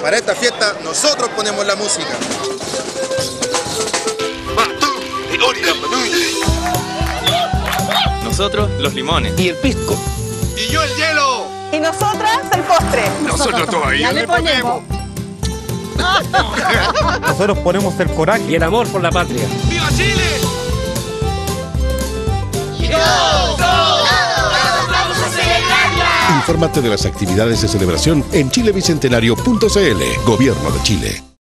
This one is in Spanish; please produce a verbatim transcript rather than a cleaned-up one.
Para esta fiesta nosotros ponemos la música. Nosotros los limones. Y el pisco. Y yo el hielo. Y nosotras el postre. Nosotros todavía le ponemos. Nosotros ponemos el coraje Y el amor por la patria. ¡Viva Chile! Infórmate de las actividades de celebración en chile bicentenario punto c l. Gobierno de Chile.